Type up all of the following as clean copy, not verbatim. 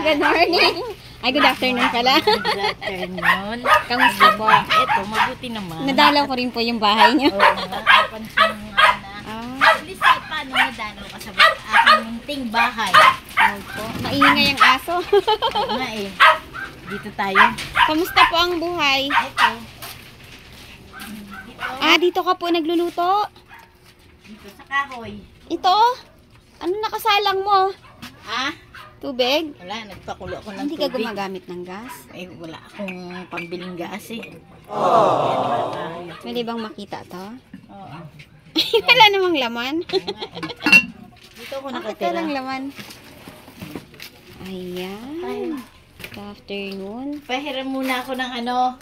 Good morning. Ay, good afternoon pala. Good afternoon. Kamusta po? Ito, mabuti naman. Nadalaw ko rin po yung bahay niyo. Oo nga, kapansin mo nga na. At least paano nadalaw ka sa aking munting bahay. Opo. Maingay ang aso. Oo nga eh. Dito tayo. Kamusta po ang buhay? Ito. Dito ka po nagluluto. Dito sa kahoy. Ito? Ano nakasalang mo? Tubig? Wala, nagpakulo ako ng Hindi ka tubig. gumagamit ng gas? Eh, wala akong pambiling gas eh. Pwede bang makita to? Oo. Wala namang laman. Dito ako Bakit nakatira. walang laman? Ayan. Good afternoon. Pahiram muna ako ng ano.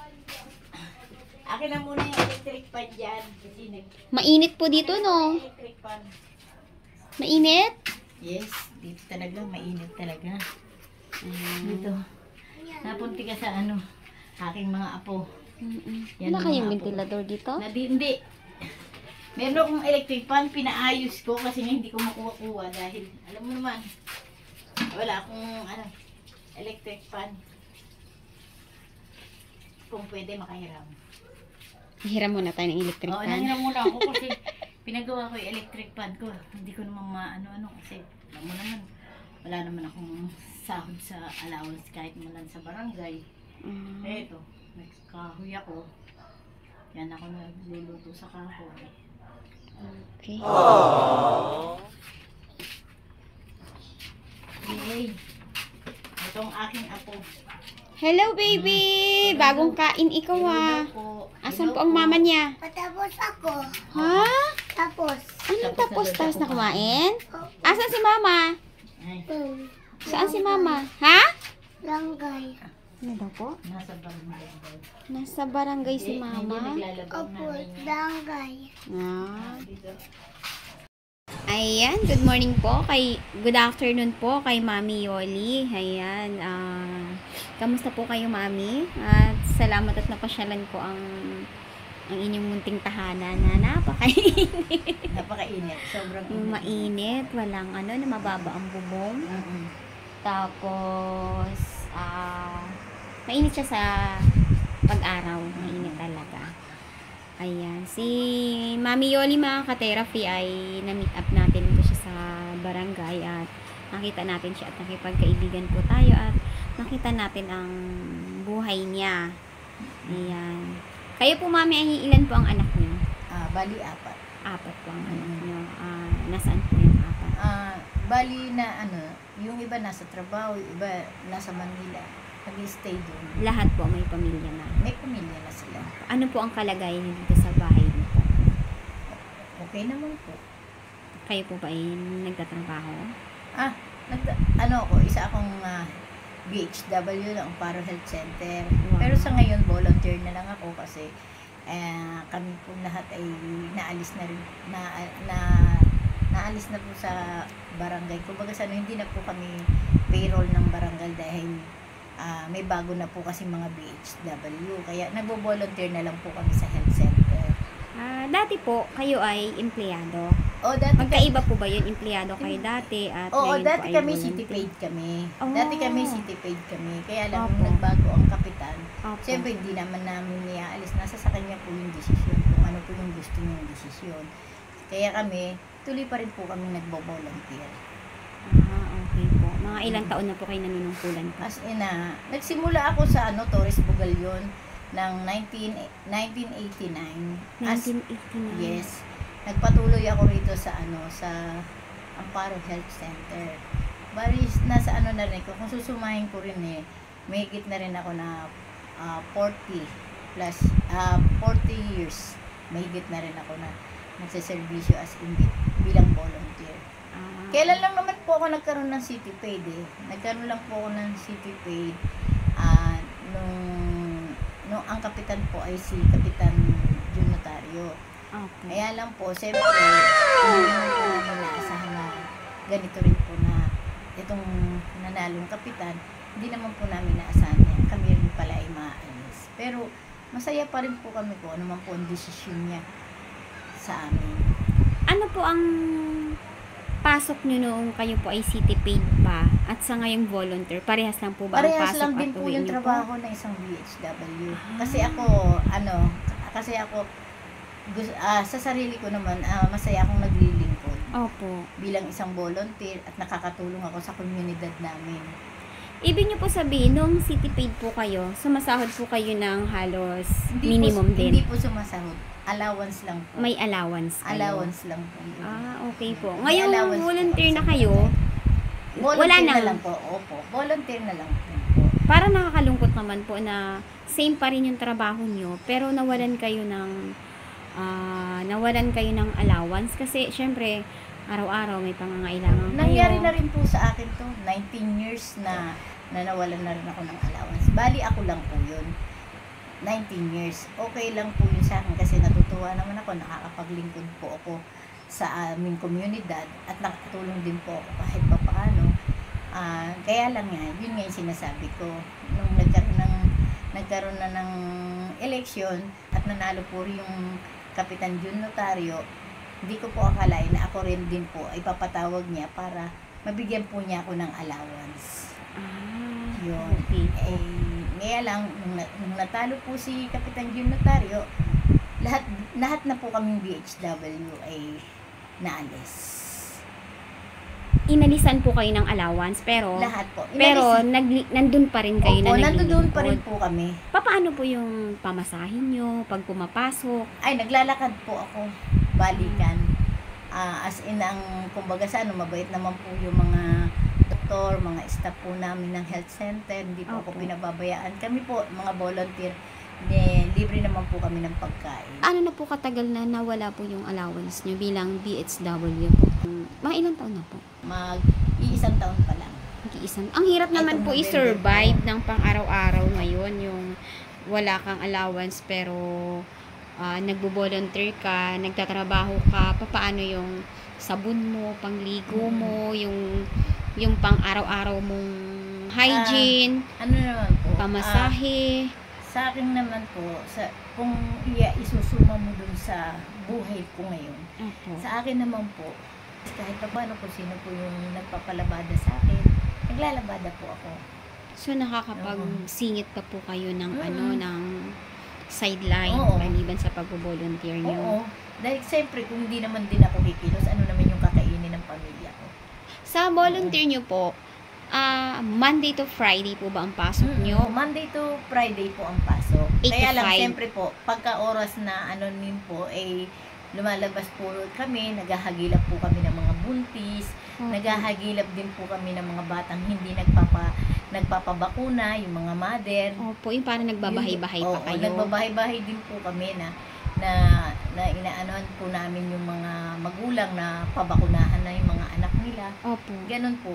Akin na muna yung electric fan dyan. Kasi Mainit po dito, no? electric fan. Mainit? Yes, dito talaga. Mainit talaga. Dito. Napunti ka sa ano, aking mga apo. Yan Wala ang kayong mga apo. ventilador dito? Hindi. Meron akong electric fan, pinaayos ko kasi nga hindi ko makuha-kuha dahil, alam mo naman, wala akong electric fan. Kung pwede makahiram. Hiram muna tayo ng electric Oo, fan. nangiram muna ako kasi pinagawa ko yung electric fan ko. Hindi ko naman maano-ano kasi, alam mo naman, wala naman akong sahod sa allowance kahit man lang sa barangay. Eto, nagkahoy ako. Yan ako nagluluto sa kahoy. Okay. Yay! Itong aking apo. Hello, baby! Bagong kain ikaw, ah. Asan po ang mama niya? Patapos ako. Ha? Tapos. Anong tapos? Tapos na kumain? Asan si mama? Ay, Saan si mama? Ha? Langgay. Ano daw po? nasa barangay daw. Nasa barangay si Hindi mama. naglalabang Opo, namin yan. langgay. Dito. Ayan, good morning po good afternoon po kay Mami Yoli. Ayan, kamusta po kayo, Mami? At salamat at napasyalan ko ang inyong munting tahanan na napakainit. Napakainit. Sobrang init. Mainit, walang na mababa ang bubong. Tapos, mainit siya sa pag-araw. Mainit talaga. Ayan. Si Mami Yoli, mga ka-therapy, ay na-meet up natin ito siya sa barangay at nakita natin siya at nakipagkaibigan po tayo at nakita natin ang buhay niya. Ayan. Kayo po, Mami, ay ilan po ang anak niyo? Bali, 4. 4 po ang anak niyo. Nasaan po yung 4? Bali na yung iba nasa trabaho, yung iba nasa Manila. Nag-stay doon. Lahat po may pamilya na. May pamilya na sila. Ano po ang kalagayan niyo dito sa bahay dito? Okay naman po. Kayo po ba ay nagtatrabaho? Isa akong BHW lang, Paro Health Center. Wow. Pero sa ngayon, volunteer na lang ako kasi kami po lahat ay naalis na rin, naalis na po sa barangay. Kumbaga hindi na po kami payroll ng barangay dahil may bago na po kasi mga BHW. Kaya nagbo-volunteer na lang po kami sa health center. Dati po, kayo ay empleyado. Dati Magkaiba po ba yun? Empleyado kayo dati at ngayon dati po ay kami volunteer? city paid kami. Oh. Dati kami city paid kami. Kaya lang Opo. nagbago ang kapitan. Opo. Siyempre hindi naman namin niaalis. Nasa sa kanya po yung desisyon kung ano po yung gusto niyang desisyon. Kaya kami, tuloy pa rin po kami nagbo-volunteer. Okay po. Mga ilang taon na po kayo nanunungkulan po? As in, nagsimula ako sa Torres Bugalyon ng 1989. 1989. Yes. Nagpatuloy ako rito sa Amparo Health Center. Bali, nasa na rin ko. Kung susumahin ko rin may higit na rin ako na 40 years. May higit na rin ako na nagsiservisyo bilang volunteer. Kailan lang naman po ako nagkaroon ng city paid Nagkaroon lang po ako ng city paid nung ang kapitan po ay si Kapitan Jun Notario. Okay. Kaya lang po, siyempre, hindi naman po namin naasahan na ganito rin po na itong nanalong kapitan, hindi naman po namin naasahan na kami rin pala ay maaalis. Pero, masaya pa rin po kami kung ano man po ang desisyon niya sa amin. Ano po ang pasok nyo noong kayo po ay city paid pa at sa ngayong volunteer, parehas lang po ba ang Parehas pasok lang at din po uwi yung nyo trabaho na isang BHW. Kasi ako, sa sarili ko naman, masaya akong naglilingkod Opo. bilang isang volunteer at nakakatulong ako sa komunidad namin. Ibig nyo po sabihin, nung city paid po kayo, sumasahod po kayo ng halos minimum din? Hindi po sumasahod. Allowance lang po. May allowance kayo? Allowance lang po. Yun. Okay po. May Ngayong allowance volunteer po na sa kayo, volunteer wala na na. lang po. Opo. Volunteer na lang po. parang nakakalungkot naman po na same pa rin yung trabaho nyo, pero nawalan kayo ng allowance kasi syempre araw-araw may pangangailangan kayo. Nangyari na rin po sa akin to. 19 years na nawalan na rin ako ng allowance. Bali ako lang po yun. 19 years. Okay lang po yun sa akin kasi natutuwa naman ako, nakakapaglingkod po ako sa aming komunidad at nakatulong din po ako kahit pa paano. Kaya lang nga, yun nga yung sinasabi ko. Nung nagkaroon na ng eleksyon at nanalo po yung Kapitan Jun Notario, hindi ko po akalain na ako rin din po ay papatawag niya para mabigyan po niya ako ng allowance. Yun. Okay. Kaya lang, nung natalo po si Kapitan Jun Notario, lahat na po kaming BHW ay naalis. Inalisan po kayo ng allowance, pero Lahat po. pero nandun pa rin kayo na nandoon pa rin naglilingkod. po kami. Paano po yung pamasahin nyo pag pumapasok? Ay, naglalakad po ako. Balikan. As in, kumbaga sa mabait naman po yung mga doktor, mga staff po namin ng health center. Hindi po ako Opo. pinababayaan. Kami po, mga volunteer, libre naman po kami ng pagkain. Ano na po katagal na nawala po yung allowance nyo bilang BHW po? Mga ilang taon na po? Mag-iisang taon pa lang. Ang hirap naman Itong po November i-survive po. ng pang-araw-araw ngayon, yung wala kang allowance pero nagbo-volunteer ka, nagtatrabaho ka, paano yung sabon mo, pangligo mo, yung pang-araw-araw mong hygiene, Ano naman po? pamasahe. Sa akin naman po, kung isusuma mo dun sa buhay ko ngayon, Opo. sa akin naman po, kahit pa paano kung sino po yung nagpapalabada sa akin, naglalabada po ako. So nakakapagsingit pa po kayo ng ng sideline Oo. maliban sa pagbo-volunteer niyo. Oo. Dahil siyempre, kung hindi naman din ako kikilos, ano naman yung kakainin ng pamilya ko? Sa volunteer niyo po, Monday to Friday po ba ang pasok niyo? Monday to Friday po ang pasok. 8 to Kaya lang, 5. siyempre po, pagka oras na po, lumalabas po kami, naghahagilap po kami ng mga buntis, naghahagilap din po kami ng mga batang hindi nagpapabakuna, yung mga mother. Opo, yung parang nagbabahay-bahay pa Oo, kayo. nagbabahay-bahay din po kami na inaanohan po namin yung mga magulang na pabakunahan na yung mga anak nila. Opo. Ganun po.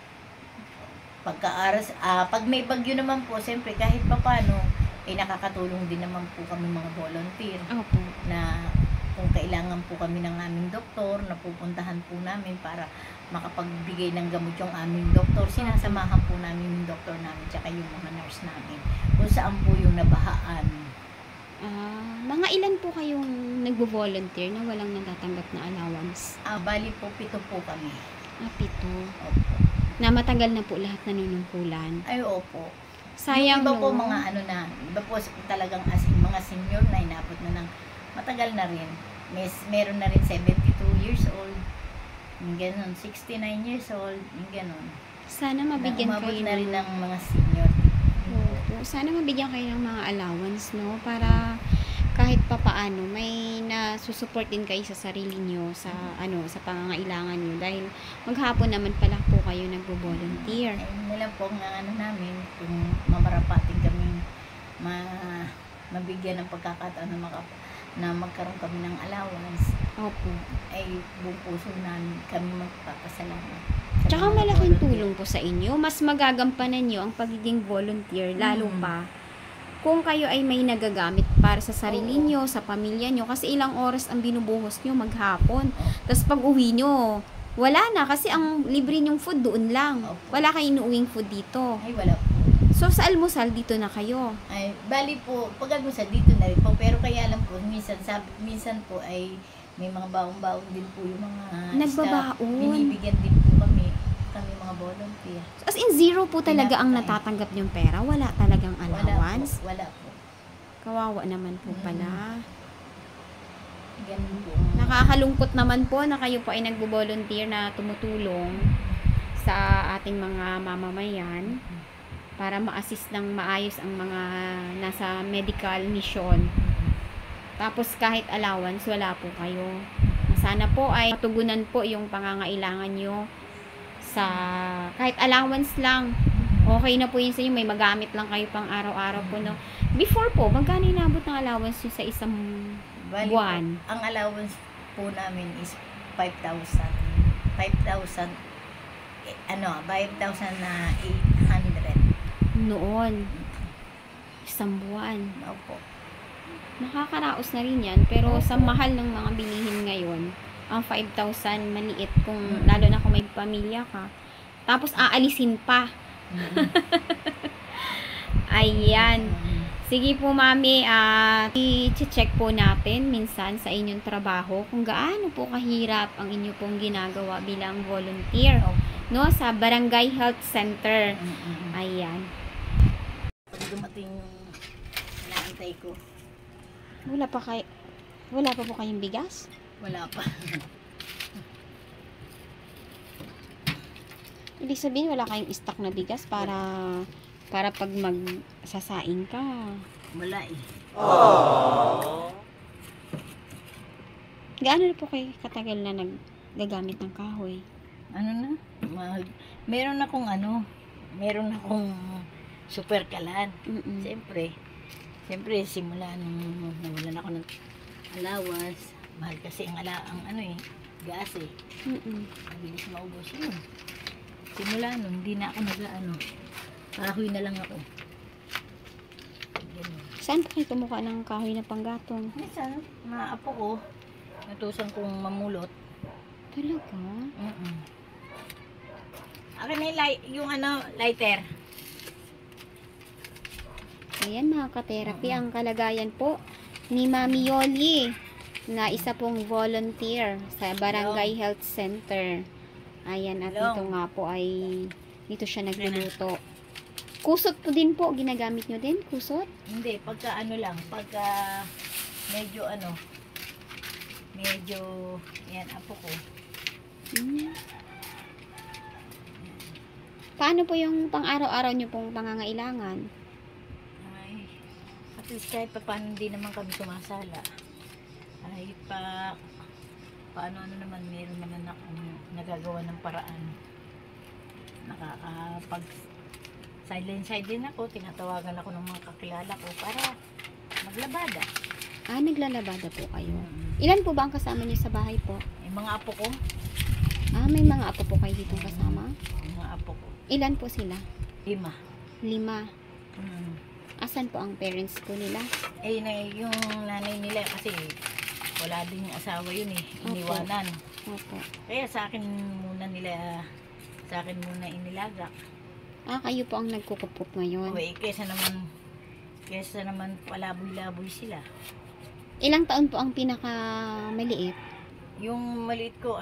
Pag may bagyo naman po, siyempre kahit papano, nakakatulong din naman po kami mga volunteer Opo. na kung kailangan po kami ng aming doktor, na pupuntahan po namin para makapagbigay ng gamot yung aming doktor, sinasamahan po namin yung doktor namin tsaka yung mga nurse namin kung saan po yung nabahaan. Mga ilan po kayong nagbo-volunteer na walang natatanggap na allowance? Bali po, 7 po kami. 7. Opo. Na matagal na po lahat nanunungkulan. Ay, opo. Sayang, Yung iba po no? iba po talagang as in, mga senior na inabot na ng matagal na rin. Meron na rin 72 years old. Yung ganon, 69 years old. Yung ganon. Sana mabigyan Umabot kayo na rin ng... ng mga senior. Opo. Sana mabigyan kayo ng mga allowance, no? Para kahit papaano may nasusupport din kayo sa sarili nyo sa sa pangangailangan nyo dahil maghapon naman pala po kayo nagbo-volunteer. Nila po ang namin kung mamarapating kami mabigyan ng pagkakataon na magkaroon kami ng allowance, Opo. ay buong puso namin kami magpapasalamat. Tsaka malaking tulong po sa inyo. Mas magagampanan nyo ang pagiging volunteer lalo pa kung kayo ay may nagagamit para sa sarili nyo, sa pamilya nyo. Kasi ilang oras ang binubuhos nyo maghapon. Tapos pag uwi nyo, wala na. Kasi ang libre nyong food doon lang. Wala kayong inuuwing food dito. Ay, wala po. So sa almusal, dito na kayo. Ay, bali po, pag almusal dito na rin po, pero kaya lang po, minsan po ay may mga baong-baong din po yung mga Nagbabaon. staff. Binibigyan din po kami mga volunteer. As in, zero po talaga ang Pinapakain. natatanggap yung pera? Wala talagang allowance? Wala po. Kawawa naman po pala. Ganun po. Nakakalungkot naman po na kayo po ay nagbo-volunteer na tumutulong sa ating mga mamamayan para ma-assist ng maayos ang mga nasa medical mission. Tapos kahit allowance, wala po kayo. Sana po ay matugunan po yung pangangailangan nyo sa kahit allowance lang. Okay na po yun sa inyo. May magamit lang kayo pang araw-araw po. No? Before po, magkano inabot ng allowance nyo sa isang Bali buwan? Po, ang allowance po namin is 5,000. 5,000 na 800. Noon. Isang buwan. Opo. Nakakaraos na rin yan. Pero sa Opo. mahal ng mga bilihin ngayon, ang 5,000 maliit kung lalo na kung may pamilya ka. Tapos aalisin pa. Ayan. Sige po, mami, i-check po natin minsan sa inyong trabaho kung gaano po kahirap ang inyo pong ginagawa bilang volunteer, no, sa Barangay Health Center. Ayan. Pag dumating yung inaantay ko, Wala pa po kayong bigas? wala pa. Ibig sabihin, wala kayong stock na bigas para pag magsasaing ka. Wala eh. Gaano na po kayo katagal na naggagamit ng kahoy? Ano na? Meron akong super kalan. Mm-mm. Siyempre, simula nung nawalan ako ng allowance, mahal kasi ang gas eh. Mm-mm. Mabilis maubos yun. Simula nun, hindi na ako kahoy na lang ako. Ganun. Saan po kayo kumuha ng kahoy na panggatong? Minsan, mga apo ko, natusan kong mamulot. Talaga? Akin na yung lighter. Ayan mga ka-therapy, ang kalagayan po ni Mami Yoli na isa pong volunteer sa Barangay Health Center. Ayan, at Hello. ito nga po ay dito siya nagluluto. Kusot po din po, ginagamit nyo din? Kusot? Hindi, pagka medyo, yan, apo ko. Hmm. Paano po yung pang-araw-araw nyo pong pangangailangan? Ay, at least kahit pa paano hindi naman kami sumasala. Kahit pa, paano naman, meron naman akong nagagawa ng paraan. Nakakapag sideline ako, tinatawagan ako ng mga kakilala ko para maglabada. Naglalabada po kayo. Ilan po ba ang kasama nyo sa bahay po? Yung mga apo ko, May mga apo po kayo ditong kasama? yung mga apo ko, Ilan po sila? 5. 5. Asan po ang parents po nila? Yung nanay nila kasi wala din yung asawa yun eh, iniwanan. Opo. Kaya sa akin muna inilagak. Kayo po ang nagkukupup ngayon. Okay, kesa naman palaboy-laboy sila. Ilang taon po ang pinaka maliit? Yung maliit ko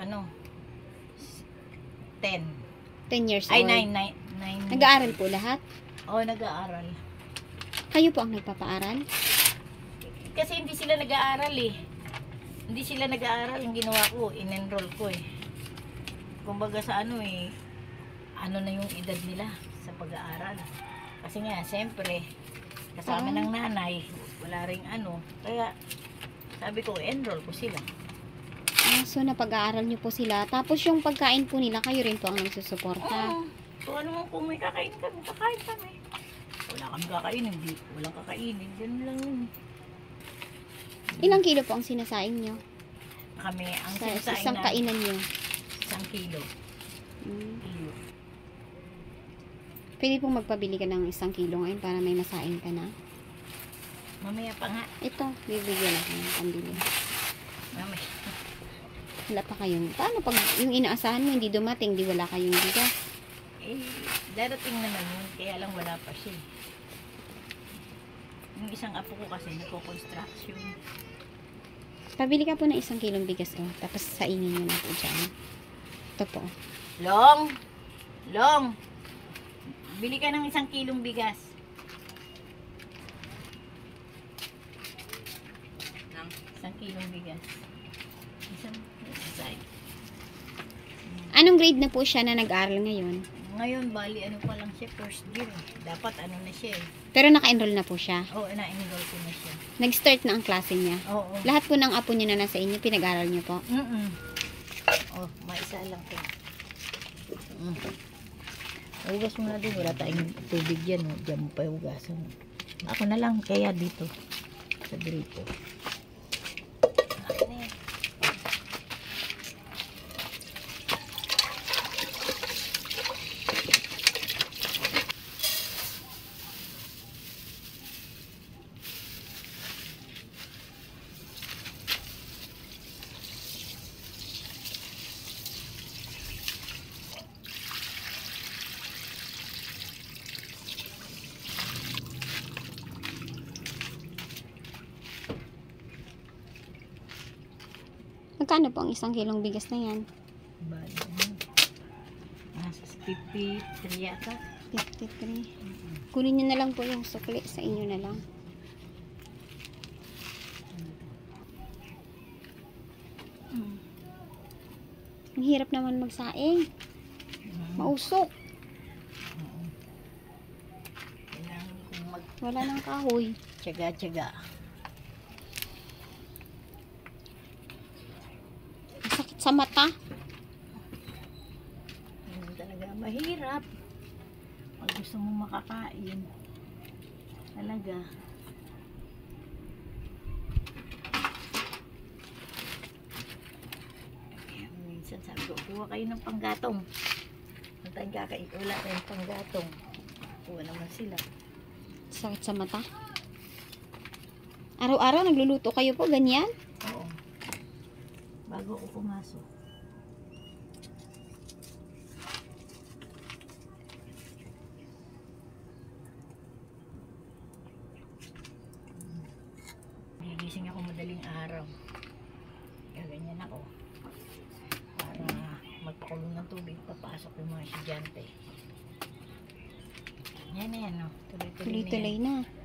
10. 10 years Ay, old. 9. Nag-aaral po lahat? Oo, nag-aaral. Kayo po ang nagpapaaral? Kasi hindi sila nag-aaral eh. Hindi sila nag-aaral. Yung ginawa ko, in-enroll ko eh. Kumbaga sa ano na yung edad nila sa pag-aaral. Kasi nga, siyempre, kasama ng nanay, wala ring Kaya, sabi ko, enroll ko sila. So, napag-aaral niyo po sila. Tapos yung pagkain po nila, kayo rin po ang nagsusuporta. Oo. So, kung may kakain kami, kakain kami. Wala kami kakainin, walang kakainin. Ganun lang yun. Ilang kilo po ang sinasaing niyo? Kami, ang Sa sinasain isang na kainan niyo? 1 kilo. Kilo. Pwede pong magpabili ka ng 1 kilo ngayon para may masaing ka na. Mamaya pa nga. Ito, bibigyan ako ng pambili. Mamaya. Wala pa kayong, paano pag yung inaasahan mo hindi dumating, di wala kayong bigas? Darating naman yun, kaya lang wala pa siya. Yung isang apo ko kasi nagko-construction. Pabili ka po ng 1 kilong bigas, oh. Tapos saingin nyo na po dyan. Ito po. Long! Long! Bili ka ng 1 kilong bigas. Ng 1 kilong bigas. Isang side. Anong grade na po siya na nag-aaral ngayon? Ngayon, bali, ano pa lang siya, first year. Dapat ano na siya eh. Pero naka-enroll na po siya. Oo, na-enroll ko na siya. Nag-start na ang klase niya. Oo. Lahat po ng apo niyo na nasa inyo, pinag-aral niyo po. Oh, maisa lang to. Hugas mo na din. Wala tayong tubig dyan. Oh. Diyan mo pa hugasan. Ako na lang. Kaya dito. Sa dito. Akin na yan. Magkano po ang 1 kilong bigas na yan? Bali. Nasa 53 yata. 53. Kunin nyo na lang po yung sukli sa inyo na lang. Ang hirap naman magsaing. Mausok. Kailangan kong Wala nang kahoy. magtyaga-tyaga. Sakit sa mata. Yun talaga mahirap. Pag gusto mo makakain. Talaga. Kaya minsan sabi ko, kuha kayo ng panggatong. Kung tayong kakain, wala tayong panggatong. Kuha naman sila. Sakit sa mata. Araw-araw nagluluto kayo po, ganyan? Oo. Bago ako pumasok. Gigising ako madaling araw. Kaya ganyan ako. Para magpakulong ng tubig, papasok yung mga estudyante. Yan na yan, no? Tuloy-tuloy na yan. Tuloy-tuloy na.